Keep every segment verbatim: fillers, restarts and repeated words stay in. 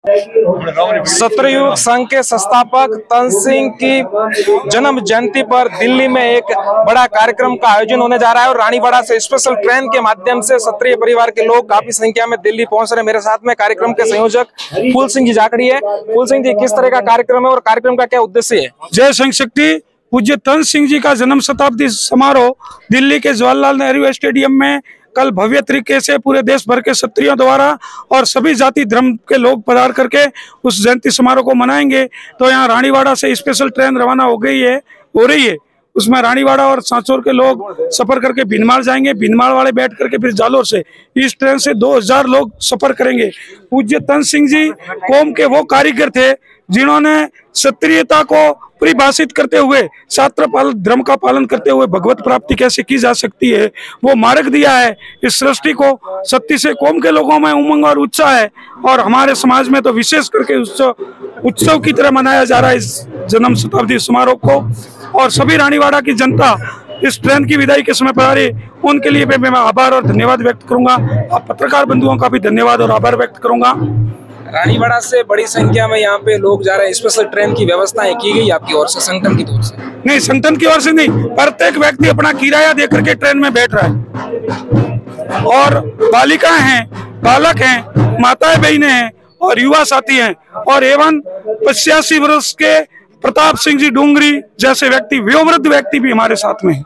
क्षत्रिय युवक संघ के संस्थापक तन सिंह की जन्म जयंती पर दिल्ली में एक बड़ा कार्यक्रम का आयोजन होने जा रहा है और रानीवाड़ा से स्पेशल ट्रेन के माध्यम से क्षत्रिय परिवार के लोग काफी संख्या में दिल्ली पहुंच रहे हैं। मेरे साथ में कार्यक्रम के संयोजक फूल सिंह जी जाखड़ी है। फूल सिंह जी, किस तरह का कार्यक्रम है और कार्यक्रम का क्या उद्देश्य है? जय संघ शक्ति। पूज्य तन सिंह जी का जन्म शताब्दी समारोह दिल्ली के जवाहरलाल नेहरू स्टेडियम में कल भव्य तरीके से पूरे देश भर के क्षत्रियों द्वारा और सभी जाति धर्म के लोग पधार करके उस जयंती समारोह को मनाएंगे। तो यहाँ रानीवाड़ा से स्पेशल ट्रेन रवाना हो गई है हो रही है उसमें रानीवाड़ा और सांचौर के लोग सफर करके भिनमाल जाएंगे। भिनमाल वाले बैठ करके फिर जालोर से इस ट्रेन से दो हजार लोग सफर करेंगे। पूज्य तन सिंह जी कौम के वो कारीगर थे जिन्होंने क्षत्रियता को परिभाषित करते हुए शास्त्र पालन धर्म का पालन करते हुए भगवत प्राप्ति कैसे की जा सकती है वो मार्ग दिया है इस सृष्टि को। सत्य से कौम के लोगों में उमंग और उत्साह है और हमारे समाज में तो विशेष करके उत्सव उत्सव की तरह मनाया जा रहा है इस जन्म शताब्दी समारोह को। और सभी रानीवाड़ा की जनता इस ट्रेन की विदाई के समय पर आ रही उनके लिए मैं आभार और धन्यवाद व्यक्त करूंगा। आप पत्रकार बंधुओं का भी धन्यवाद और आभार व्यक्त करूंगा। रानीवाड़ा से बड़ी संख्या में यहाँ पे लोग जा रहे हैं। स्पेशल ट्रेन की व्यवस्थाएं की गई आपकी ओर से, संगठन की ओर से? नहीं, संगठन की ओर से नहीं, प्रत्येक व्यक्ति अपना किराया दे करके ट्रेन में बैठ रहा है और बालिकाएं हैं, बालक हैं, माताएं बहनें हैं और युवा साथी हैं और एवं पचासी वर्ष के प्रताप सिंह जी डूंगरी जैसे व्यक्ति, वयोवृद्ध व्यक्ति भी हमारे साथ में हैं।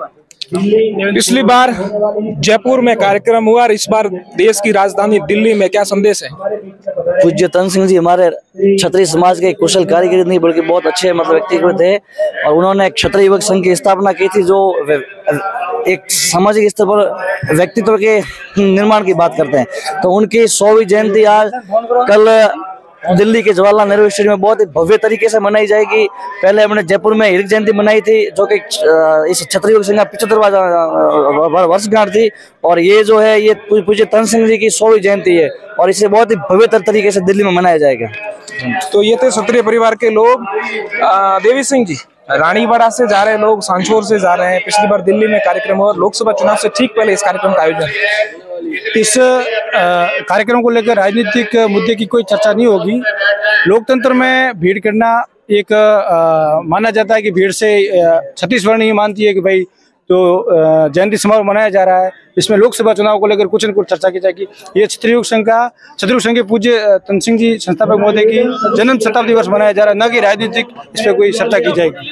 पिछली बार जयपुर में कार्यक्रम हुआ और इस बार देश की राजधानी दिल्ली में, क्या संदेश है? पूज्य तन सिंह जी हमारे क्षत्रिय समाज के कुशल कारीगर नहीं बल्कि बहुत अच्छे मतलब व्यक्तित्व थे और उन्होंने क्षत्रिय युवक संघ की स्थापना की थी जो एक सामाजिक स्तर पर व्यक्तित्व के निर्माण की बात करते हैं। तो उनकी सौवीं जयंती आज कल दिल्ली के जवाहरलाल नेहरू स्टेडियम में बहुत ही भव्य तरीके से मनाई जाएगी। पहले हमने जयपुर में हिरक जयंती मनाई थी जो कि इस क्षत्रिय युवक संघ का पिछहत्तरवां वर्षगांठ थी और ये जो है ये पूज्य तन सिंह जी की सौवीं जयंती है और इसे बहुत ही भव्य तरीके से दिल्ली में मनाया जाएगा। तो ये थे क्षत्रिय परिवार के लोग। देवी सिंह जी, रानीवाड़ा से जा रहे लोग सांचौर से जा रहे हैं। पिछली बार दिल्ली में कार्यक्रम हुआ, लोकसभा चुनाव से ठीक पहले इस कार्यक्रम का आयोजन। इस कार्यक्रम को लेकर राजनीतिक मुद्दे की कोई चर्चा नहीं होगी। लोकतंत्र में भीड़ करना एक आ, माना जाता है कि भीड़ से छत्तीसगढ़ नहीं मानती है कि भाई तो जयंती समारोह मनाया जा रहा है, इसमें लोकसभा चुनाव को लेकर कुछ न कुछ चर्चा की जाएगी। ये क्षत्रिय युवक संघ का क्षत्रिय युवक संघ के पूज्य तन सिंह जी संस्थापक महोदय की जन्म शताब्दी वर्ष मनाया जा रहा है, न कि राजनीतिक इस पर कोई चर्चा की जाएगी।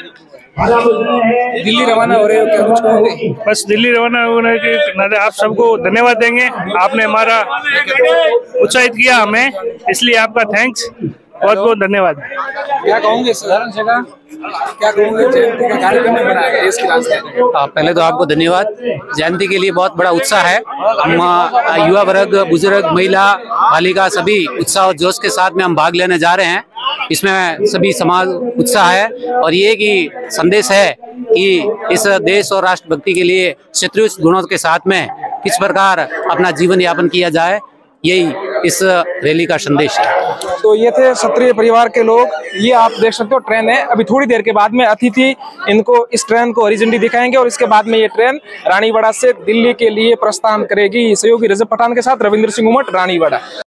दिल्ली रवाना हो रहे हो, क्या कुछ कहोगे? बस दिल्ली रवाना होने के नाते आप सबको धन्यवाद देंगे। आपने हमारा उत्साहित किया हमें, इसलिए आपका थैंक्स, बहुत बहुत धन्यवाद। क्या कहोगे साधारण जगह, क्या कहोगे जयंती का कार्यक्रम में बनाया देश की राजधानी? पहले तो आपको धन्यवाद। जयंती के लिए बहुत बड़ा उत्साह है। हम युवा वर्ग, बुजुर्ग, महिला, बालिका सभी उत्साह और जोश के साथ में हम भाग लेने जा रहे हैं। इसमें सभी समाज उत्साह है और ये कि संदेश है कि इस देश और राष्ट्रभक्ति के लिए क्षत्रिय गुणों के साथ में किस प्रकार अपना जीवन यापन किया जाए, यही इस रैली का संदेश है। तो ये थे क्षत्रिय परिवार के लोग। ये आप देख सकते हो ट्रेन है। अभी थोड़ी देर के बाद में अतिथि इनको इस ट्रेन को हरी झंडी दिखाएंगे और इसके बाद में ये ट्रेन रानीवाड़ा से दिल्ली के लिए प्रस्थान करेगी। सहयोगी रजब पठान के साथ रविंद्र सिंह उमट, रानीवाड़ा।